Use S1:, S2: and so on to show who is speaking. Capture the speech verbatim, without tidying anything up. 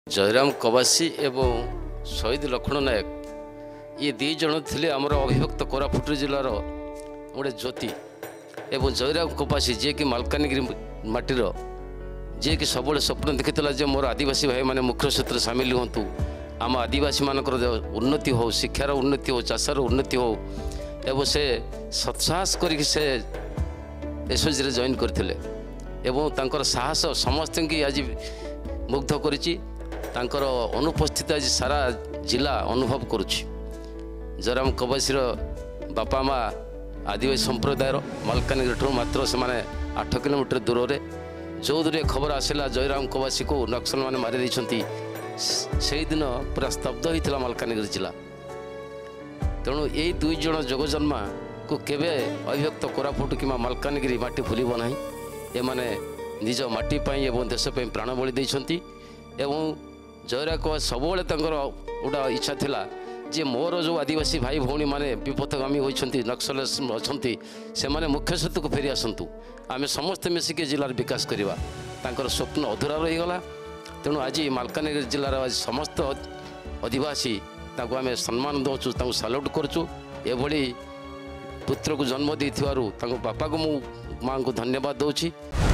S1: जयराम कबासी एवं शहीद लक्ष्मण नायक ये दी जन थे आमर अविभक्त कोरापुट जिलार गोटे ज्योति एवं जयराम कबासी जी कि मालकानगिरी माटीर जी कि सब स्वप्न देखी मोर आदिवासी भाई मैंने मुख्य क्षेत्र सामिल हूँ आम आदिवासी मानकर उन्नति हो शिक्षार उन्नति हो चाषर उन्नति हो एवं से सत्साहस करके से एसओजी जॉइन करते एवं साहस समस्त की आज मुग्ध करिछि तांकर अनुपस्थित आज सारा जिला अनुभव करुछि। जयराम कबासी बापा माँ आदिवासी संप्रदायर मालकानगिरी मात्र से माने आठ किलोमीटर दूर में जो दूर खबर आसला जयराम कबासी को नक्सल मैंने मारी से दिन पूरा स्तब्ध होता मालकानगिरी जिला। तेणु यही दुई जन जोगजन्मा को केवे अविभक्त कोरापुट कि मालकानगिरी माटी भूलब ना एमाने निज माटी पाई एवं देश पे प्राण बलि देइछंती एवं जयराम कबासी सब गोटा इच्छा थिला जे मोर जो आदिवासी भाई भौणी माने विपथगामी होइछंती नक्सल अछंती से माने मुख्य क्षेत्र को फेरी आसंतु आमे समस्त मिसिके जिलार विकास करिवा तांकर स्वप्न अधूरा रही गला। तेणु आज मालकानगिरी जिलार आज समस्त आदिवासी ताको आमे सम्मान दउछु ताको सैल्यूट करछु एभली पुत्र को जन्म देइथिवारु ताको बापा को मु मां को धन्यवाद दउछि।